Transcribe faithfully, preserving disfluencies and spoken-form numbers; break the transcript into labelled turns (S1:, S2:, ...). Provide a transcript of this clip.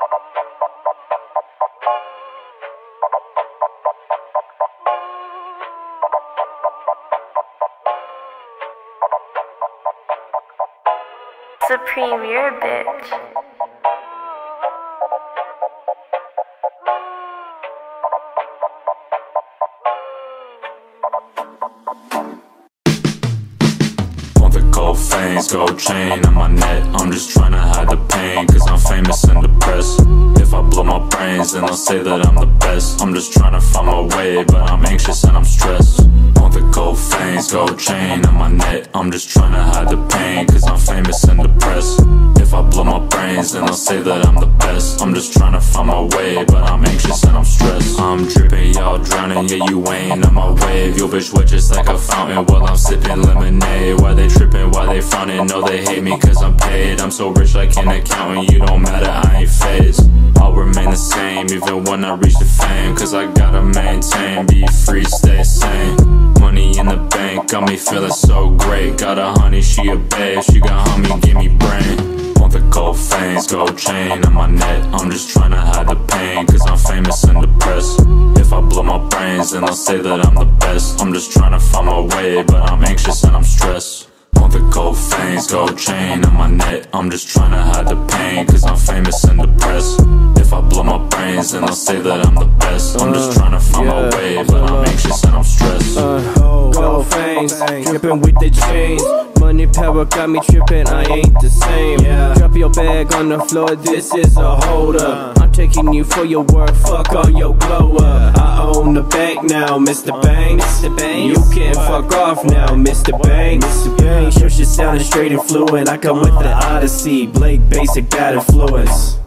S1: Supreme, you're a bitch.
S2: Want the gold fangs, gold chain on my neck. I'm just tryna hide the pain, cause I'm famous and depressed. If I blow my brains, then they'll say that I'm the best. I'm just tryna find my way, but I'm anxious and I'm stressed. Want the gold fangs, gold chain on my neck. I'm just tryna hide the pain, cause I'm famous and depressed. If I blow my brains, then they'll say that I'm the best. I'm just tryna find my way, but I'm anxious and I'm stressed. I'm dripping, y'all drowning, yeah you ain't on my wave. Your bitch wet just like a fountain while I'm sipping lemonade. Why they tripping, why they frowning, no they hate me cause I'm paid. I'm so rich like an accountant, you don't matter, I ain't phased. I'll remain the same even when I reach the fame, cause I gotta maintain, be free, stay sane. Money in the bank, got me feeling so great. Got a honey, she a babe, she got homie, give me brain. Want the gold fangs, gold chain on my neck. I'm just tryna hide the pain, cause I'm famous and depressed. If I blow my brains, then they'll say that I'm the best. I'm just tryna find my way, but I'm anxious and I'm stressed. Want the gold fangs, gold chain on my neck. I'm just tryna hide the pain, cause I'm famous and depressed. If I blow my brains, then they'll say that I'm the best. I'm just tryna find my way, but I'm anxious and I'm stressed.
S3: uh, Gold fangs, drippin' with the chains. Money power got me trippin', I ain't the same. Drop your bag on the floor, this is a hold up. I'm taking you for your word, fuck all your glow up. I own the bank now, Mister Banks. You can fuck off now, Mister Banks. Sure shit sounding straight and fluent. I come with the Odyssey, Blake Basic, bad influence.